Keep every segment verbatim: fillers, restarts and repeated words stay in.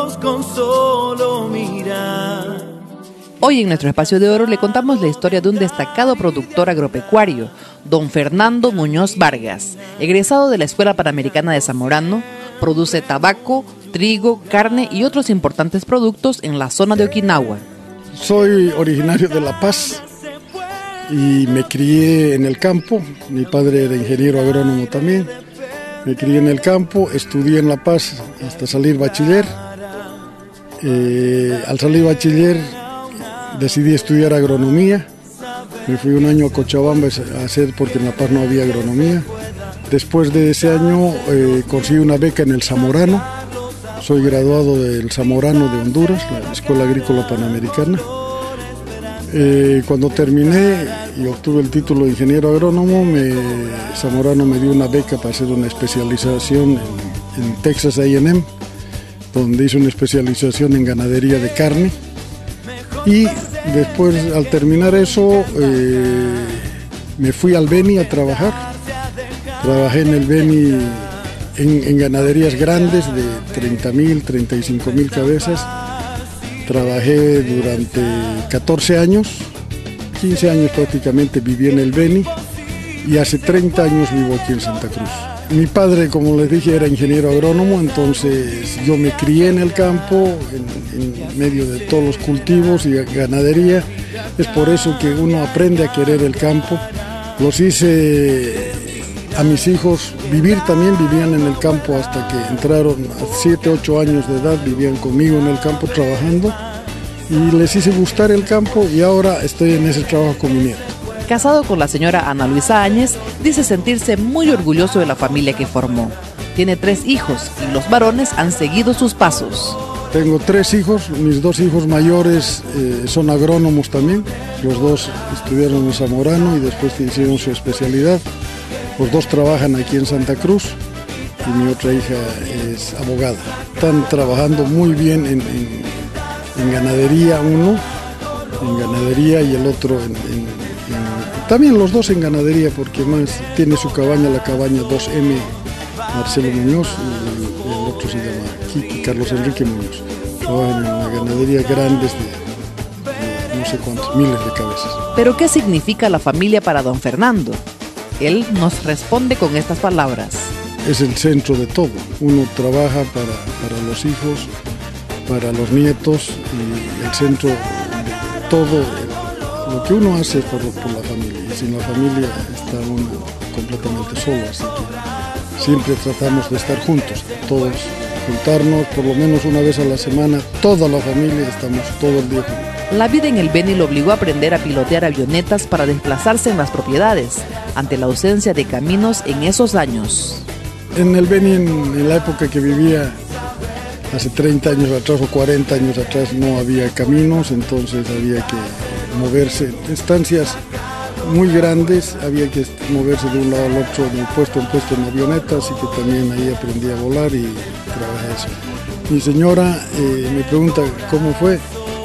ojos con solo mirar. Hoy en nuestro Espacio de Oro le contamos la historia de un destacado productor agropecuario, don Fernando Muñoz Vargas. Egresado de la Escuela Panamericana de Zamorano, produce tabaco, trigo, carne y otros importantes productos en la zona de Okinawa. Soy originario de La Paz y me crié en el campo. Mi padre era ingeniero agrónomo también. Me crié en el campo, estudié en La Paz hasta salir bachiller. Eh, al salir bachiller decidí estudiar agronomía. Me fui un año a Cochabamba a hacer porque en La Paz no había agronomía. Después de ese año eh, conseguí una beca en el Zamorano. Soy graduado del Zamorano de Honduras, la Escuela Agrícola Panamericana. Eh, cuando terminé y obtuve el título de ingeniero agrónomo, me, Zamorano me dio una beca para hacer una especialización en, en Texas A y M, donde hice una especialización en ganadería de carne. Y después, al terminar eso, eh, me fui al Beni a trabajar. Trabajé en el Beni en, en ganaderías grandes de treinta mil, treinta y cinco mil cabezas. Trabajé durante catorce años, quince años prácticamente viví en el Beni y hace treinta años vivo aquí en Santa Cruz. Mi padre, como les dije, era ingeniero agrónomo, entonces yo me crié en el campo, en, en medio de todos los cultivos y ganadería. Es por eso que uno aprende a querer el campo. Los hice a mis hijos vivir también, vivían en el campo hasta que entraron a siete, ocho años de edad, vivían conmigo en el campo trabajando y les hice gustar el campo y ahora estoy en ese trabajo con mi nieto. Casado con la señora Ana Luisa Áñez, dice sentirse muy orgulloso de la familia que formó. Tiene tres hijos y los varones han seguido sus pasos. Tengo tres hijos, mis dos hijos mayores eh, son agrónomos también, los dos estudiaron en Zamorano y después hicieron su especialidad. Los dos trabajan aquí en Santa Cruz y mi otra hija es abogada. Están trabajando muy bien en, en, en ganadería, uno en ganadería y el otro en, en, en... También los dos en ganadería porque más tiene su cabaña, la cabaña dos eme, Marcelo Muñoz, y el otro se llama Kiki, Carlos Enrique Muñoz. Trabajan en la ganadería grandes de, de no sé cuántos, miles de cabezas. ¿Pero qué significa la familia para don Fernando? Él nos responde con estas palabras. Es el centro de todo. Uno trabaja para, para los hijos, para los nietos y el centro de todo. Lo que uno hace es por, por la familia. Y sin la familia está uno completamente solo. Así que siempre tratamos de estar juntos, todos juntarnos por lo menos una vez a la semana. Toda la familia estamos todo el día juntos. La vida en el Beni lo obligó a aprender a pilotear avionetas para desplazarse en las propiedades, ante la ausencia de caminos en esos años. En el Beni, en, en la época que vivía, hace treinta años atrás o cuarenta años atrás, no había caminos, entonces había que moverse. Estancias muy grandes, había que moverse de un lado al otro, de puesto en puesto en avioneta, así que también ahí aprendí a volar y trabajé eso. Mi señora eh, me pregunta cómo fue.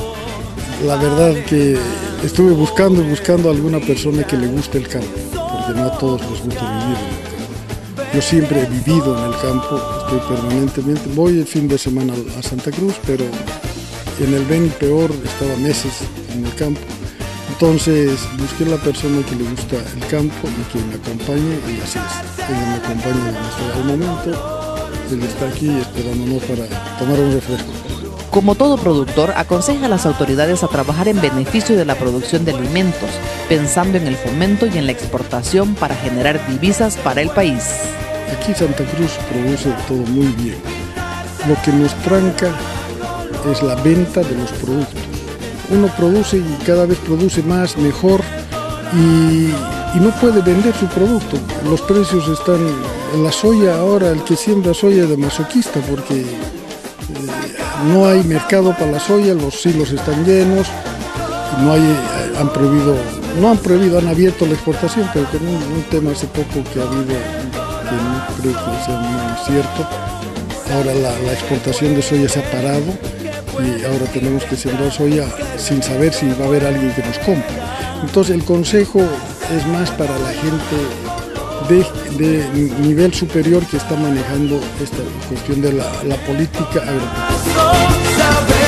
La verdad que estuve buscando y buscando a alguna persona que le guste el campo, porque no a todos les gusta vivir en el campo. Yo siempre he vivido en el campo, estoy permanentemente, voy el fin de semana a Santa Cruz, pero en el Beni peor, estaba meses en el campo. Entonces busqué la persona que le gusta el campo y que me acompañe y así es. Ella me acompaña hasta el momento, él está aquí esperándonos para tomar un refresco. Como todo productor, aconseja a las autoridades a trabajar en beneficio de la producción de alimentos, pensando en el fomento y en la exportación para generar divisas para el país. Aquí Santa Cruz produce todo muy bien. Lo que nos tranca es la venta de los productos. Uno produce y cada vez produce más, mejor y, y no puede vender su producto. Los precios están en la soya ahora, el que siembra soya es de masoquista porque no hay mercado para la soya, los silos están llenos, no hay, han prohibido, no han prohibido, han abierto la exportación, pero con un, un tema hace poco que ha habido, que no creo que sea muy cierto, ahora la, la exportación de soya se ha parado y ahora tenemos que sembrar soya sin saber si va a haber alguien que nos compre. Entonces el consejo es más para la gente de, de nivel superior que está manejando esta cuestión de la, la política agropecuaria.